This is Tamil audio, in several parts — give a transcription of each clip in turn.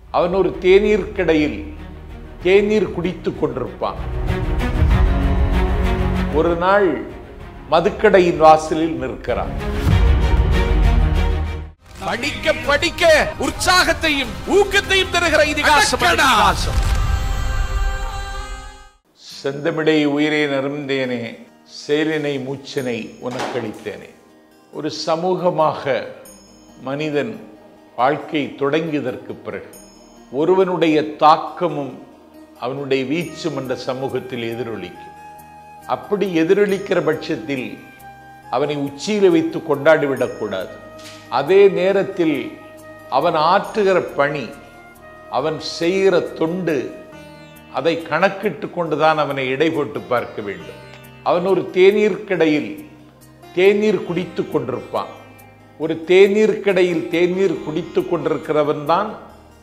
அவன் ஒரு தேநீர் கடையில் தேநீர் குடித்துக் கொண்டிருப்பான். ஒரு நாள் மதுக்கடையின் வாசலில் நிற்கிறான். படிக்க படிக்க உற்சாகத்தையும் ஊக்கத்தையும் தருகிற இதிகாசம். செந்தமிழை உயிரை நறுந்தேனே, செயலினை மூச்சினை உனக்களித்தேனே. ஒரு சமூகமாக மனிதன் வாழ்க்கை தொடங்கியதற்கு பிறகு ஒருவனுடைய தாக்கமும் அவனுடைய வீச்சும் அந்த சமூகத்தில் எதிரொலிக்கும். அப்படி எதிரொலிக்கிற பட்சத்தில் அவனை உச்சியில் வைத்து கொண்டாடிவிடக்கூடாது. அதே நேரத்தில் அவன் ஆற்றுகிற பணி, அவன் செய்கிற தொண்டு, அதை கணக்கிட்டு கொண்டுதான் அவனை எடை போட்டு பார்க்க வேண்டும். அவன் ஒரு தேநீர் கடையில் தேநீர் குடித்து கொண்டிருப்பான். ஒரு தேநீர் கடையில் தேநீர் குடித்து கொண்டிருக்கிறவன் தான்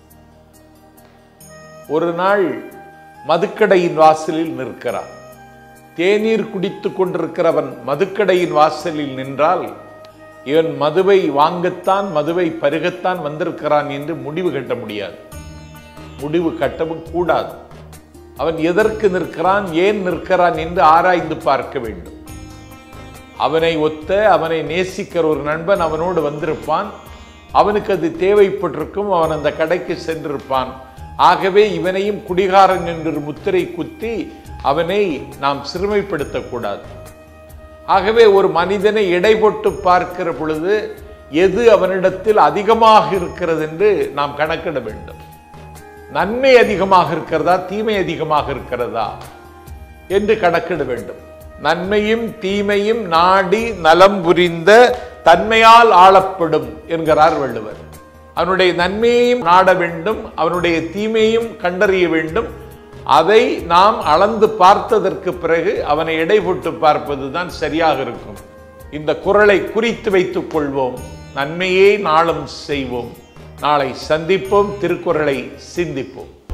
ஒரு நாள் மதுக்கடையின் வாசலில் நிற்கிறான். தேநீர் குடித்து கொண்டிருக்கிறவன் மதுக்கடையின் வாசலில் நின்றால் இவன் மதுவை வாங்கத்தான், மதுவை பருகத்தான் வந்திருக்கிறான் என்று முடிவு கட்ட முடியாது. முடிவு கட்டவும் கூடாது. அவன் எதற்கு நிற்கிறான், ஏன் நிற்கிறான் என்று ஆராய்ந்து பார்க்க வேண்டும். அவனை ஒத்த, அவனை நேசிக்கிற ஒரு நண்பன் அவனோடு வந்திருப்பான். அவனுக்கு அது தேவைப்பட்டிருக்கும். அவன் அந்த கடைக்கு சென்றிருப்பான். ஆகவே இவனையும் குடிகாரன் என்று முத்திரை குத்தி அவனை நாம் சிறுமைப்படுத்தக்கூடாது. ஆகவே ஒரு மனிதனை எடை போட்டு பார்க்கிற பொழுது எது அவனிடத்தில் அதிகமாக இருக்கிறது என்று நாம் கணக்கிட வேண்டும். நன்மை அதிகமாக இருக்கிறதா, தீமை அதிகமாக இருக்கிறதா என்று கணக்கிட வேண்டும். நன்மையும் தீமையும் நாடி நலம் புரிந்த தன்மையால் ஆளப்படும் என்கிறார் வள்ளுவர். அவனுடைய நன்மையையும் நாட வேண்டும், அவனுடைய தீமையும் கண்டறிய வேண்டும். அதை நாம் அளந்து பார்த்ததற்கு பிறகு அவனை எடை போட்டு பார்ப்பதுதான் சரியாக இருக்கும். இந்த குறளை குறித்து வைத்துக் கொள்வோம். நன்மையே நாளும் செய்வோம். நாளை சந்திப்போம். திருக்குறளை சிந்திப்போம்.